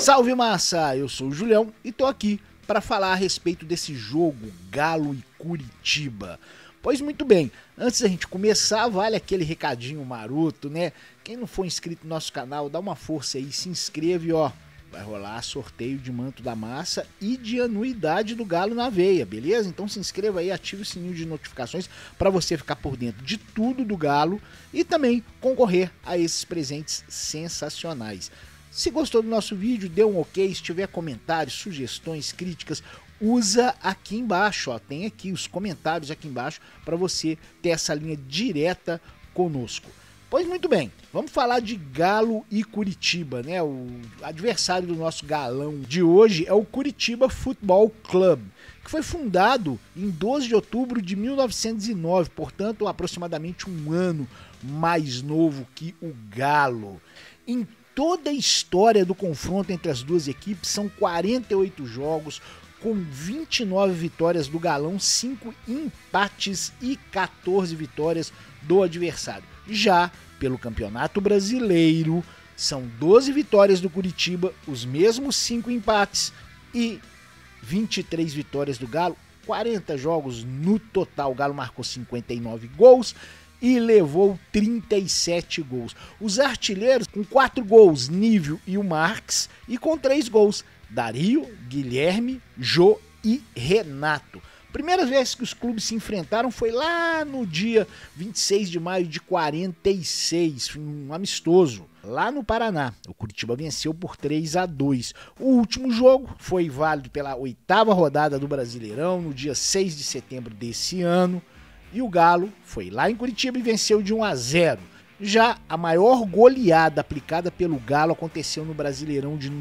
Salve massa, eu sou o Julião e tô aqui para falar a respeito desse jogo Galo e Curitiba. Pois muito bem, antes da gente começar, vale aquele recadinho maroto, né? Quem não for inscrito no nosso canal, dá uma força aí, se inscreve, ó. Vai rolar sorteio de manto da massa e de anuidade do Galo na veia, beleza? Então se inscreva aí, ative o sininho de notificações para você ficar por dentro de tudo do Galo e também concorrer a esses presentes sensacionais. Se gostou do nosso vídeo, dê um ok, se tiver comentários, sugestões, críticas, usa aqui embaixo, ó, tem aqui os comentários aqui embaixo para você ter essa linha direta conosco. Pois muito bem, vamos falar de Galo e Curitiba, né? O adversário do nosso galão de hoje é o Curitiba Futebol Club, que foi fundado em 12 de outubro de 1909, portanto aproximadamente um ano mais novo que o Galo. Em toda a história do confronto entre as duas equipes são 48 jogos, com 29 vitórias do galão, 5 empates e 14 vitórias do adversário. Já pelo Campeonato Brasileiro, são 12 vitórias do Curitiba, os mesmos 5 empates e 23 vitórias do Galo, 40 jogos no total. O Galo marcou 59 gols e levou 37 gols. Os artilheiros com 4 gols, Nívio e o Marques, e com 3 gols, Dario, Guilherme, Jô e Renato. Primeira vez que os clubes se enfrentaram foi lá no dia 26 de maio de 46, um amistoso, lá no Paraná. O Curitiba venceu por 3-2. O último jogo foi válido pela 8ª rodada do Brasileirão, no dia 6 de setembro desse ano. E o Galo foi lá em Curitiba e venceu de 1-0. Já a maior goleada aplicada pelo Galo aconteceu no Brasileirão de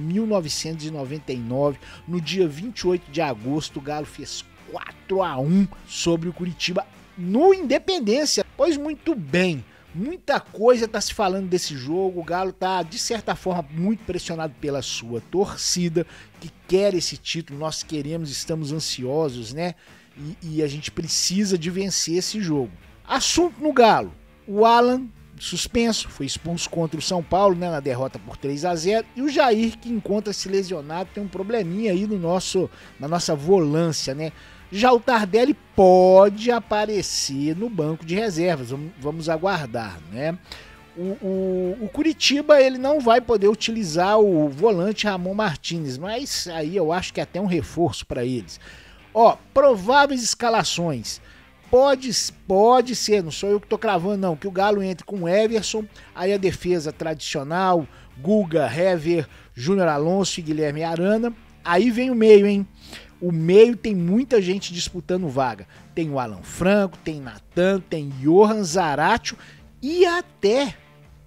1999, no dia 28 de agosto. O Galo fez 4-1 sobre o Curitiba no Independência. Pois muito bem, muita coisa está se falando desse jogo. O Galo está, de certa forma, muito pressionado pela sua torcida, que quer esse título. Nós queremos, estamos ansiosos, né? E a gente precisa de vencer esse jogo. Assunto no Galo: o Alan, suspenso, foi expulso contra o São Paulo, né, na derrota por 3-0, e o Jair, que encontra-se lesionado, tem um probleminha aí na nossa volância, né? Já o Tardelli pode aparecer no banco de reservas, vamos aguardar, né? O Curitiba, ele não vai poder utilizar o volante Ramon Martínez, mas aí eu acho que é até um reforço para eles. Ó, prováveis escalações. Pode ser, não sou eu que tô cravando não, que o Galo entre com o Everson, aí a defesa tradicional, Guga, Hever, Júnior Alonso e Guilherme Arana. Aí vem o meio, hein? O meio tem muita gente disputando vaga. Tem o Alan Franco, tem Natan, tem Johan Zaratio e até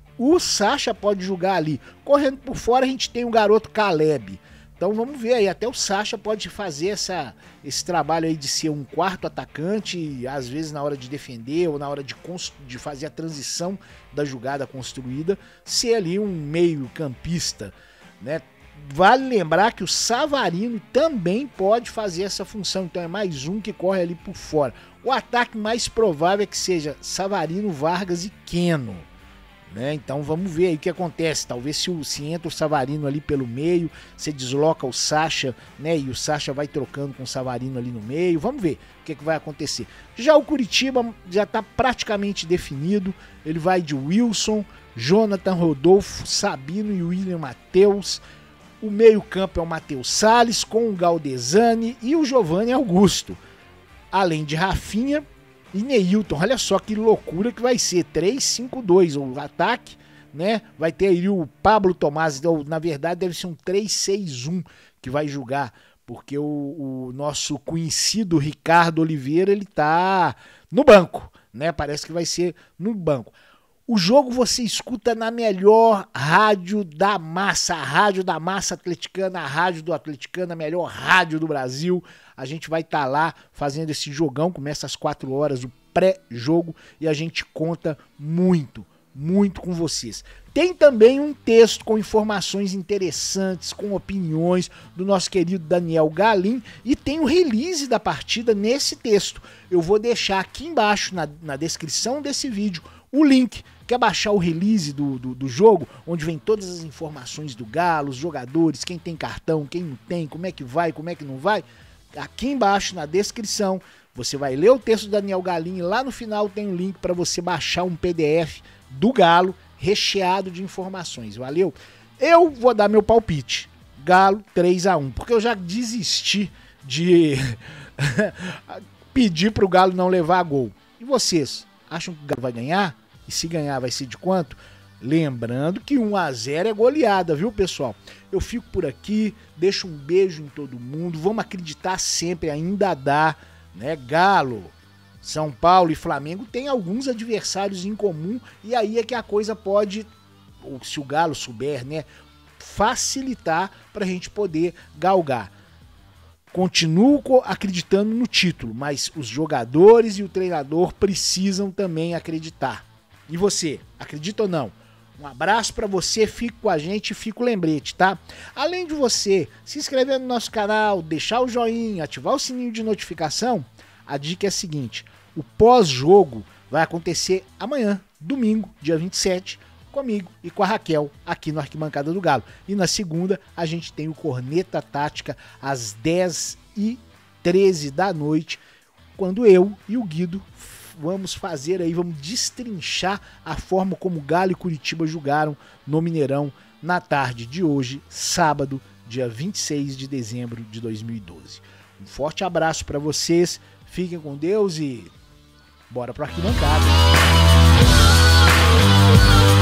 o Sacha pode jogar ali. Correndo por fora a gente tem o garoto Caleb. Então vamos ver aí, até o Sacha pode fazer esse trabalho aí de ser um quarto atacante, às vezes na hora de defender ou na hora de fazer a transição da jogada construída, ser ali um meio campista, né? Vale lembrar que o Savarino também pode fazer essa função, então é mais um que corre ali por fora. O ataque mais provável é que seja Savarino, Vargas e Keno, né? Então vamos ver aí o que acontece. Talvez se entra o Savarino ali pelo meio, você desloca o Sacha, né? E o Sacha vai trocando com o Savarino ali no meio. Vamos ver o que vai acontecer. Já o Curitiba já está praticamente definido. Ele vai de Wilson, Jonathan, Rodolfo, Sabino e William Matheus. O meio campo é o Matheus Salles com o Galdesani e o Giovanni Augusto. Além de Rafinha e Neilton. Olha só que loucura que vai ser, 3-5-2 o ataque, né? Vai ter aí o Pablo Tomás, ou, na verdade deve ser um 3-6-1 que vai jogar, porque o nosso conhecido Ricardo Oliveira, ele tá no banco, né? Parece que vai ser no banco. O jogo você escuta na melhor rádio da massa, a rádio da massa atleticana, a rádio do atleticano, a melhor rádio do Brasil. A gente vai estar lá fazendo esse jogão, começa às 4 horas o pré-jogo e a gente conta muito com vocês. Tem também um texto com informações interessantes, com opiniões do nosso querido Daniel Galim e tem o release da partida nesse texto. Eu vou deixar aqui embaixo na descrição desse vídeo o link Quer baixar o release do jogo, onde vem todas as informações do Galo, os jogadores, quem tem cartão, quem não tem, como é que vai, como é que não vai? Aqui embaixo na descrição você vai ler o texto do Daniel Galim e lá no final tem um link para você baixar um PDF do Galo recheado de informações, valeu? Eu vou dar meu palpite, Galo 3-1, porque eu já desisti de pedir pro Galo não levar gol. E vocês, acham que o Galo vai ganhar? E se ganhar vai ser de quanto? Lembrando que 1-0 é goleada, viu, pessoal? Eu fico por aqui, deixo um beijo em todo mundo, vamos acreditar sempre, ainda dá, né? Galo, São Paulo e Flamengo tem alguns adversários em comum e aí é que a coisa pode, ou se o Galo souber, né, facilitar pra gente poder galgar. Continuo acreditando no título, mas os jogadores e o treinador precisam também acreditar. E você, acredita ou não? Um abraço pra você, fica com a gente e fica o lembrete, tá? Além de você se inscrever no nosso canal, deixar o joinha, ativar o sininho de notificação, a dica é a seguinte, o pós-jogo vai acontecer amanhã, domingo, dia 27, comigo e com a Raquel, aqui no Arquibancada do Galo. E na segunda, a gente tem o Corneta Tática, às 10h13 da noite, quando eu e o Guido vamos fazer aí, vamos destrinchar a forma como Galo e Curitiba jogaram no Mineirão na tarde de hoje, sábado, dia 26 de dezembro de 2012. Um forte abraço para vocês, fiquem com Deus e bora pro Arquibancada.